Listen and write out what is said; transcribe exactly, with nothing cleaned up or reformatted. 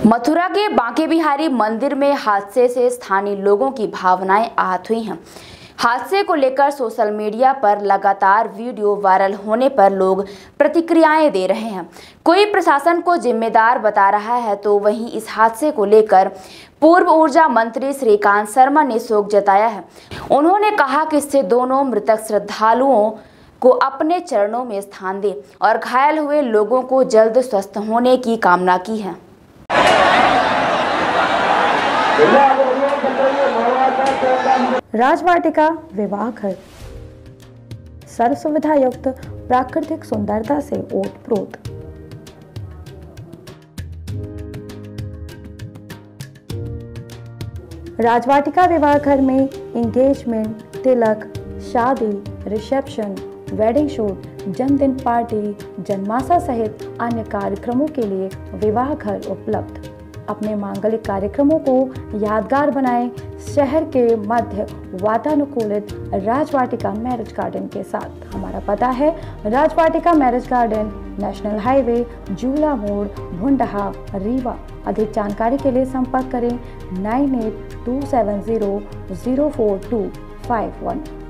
मथुरा के बांके बिहारी मंदिर में हादसे से स्थानीय लोगों की भावनाएं आहत हुई हैं। हादसे को लेकर सोशल मीडिया पर लगातार वीडियो वायरल होने पर लोग प्रतिक्रियाएं दे रहे हैं। कोई प्रशासन को जिम्मेदार बता रहा है तो वहीं इस हादसे को लेकर पूर्व ऊर्जा मंत्री श्रीकांत शर्मा ने शोक जताया है। उन्होंने कहा कि इससे दोनों मृतक श्रद्धालुओं को अपने चरणों में स्थान दे और घायल हुए लोगों को जल्द स्वस्थ होने की कामना की है। राजवाटिका विवाह घर सर्व सुविधा युक्त प्राकृतिक सुंदरता से ओतप्रोत। राजवाटिका विवाह घर में एंगेजमेंट, तिलक, शादी, रिसेप्शन, वेडिंग शूट, जन्मदिन पार्टी, जन्माशा सहित अन्य कार्यक्रमों के लिए विवाह घर उपलब्ध। अपने मांगलिक कार्यक्रमों को यादगार बनाएं शहर के मध्य वातानुकूलित राजवाटिका मैरिज गार्डन के साथ। हमारा पता है Rajvatika marriage garden, national highway, Jula मोड़, भुंडहा, रीवा। अधिक जानकारी के लिए संपर्क करें nine eight two seven zero zero four two five one.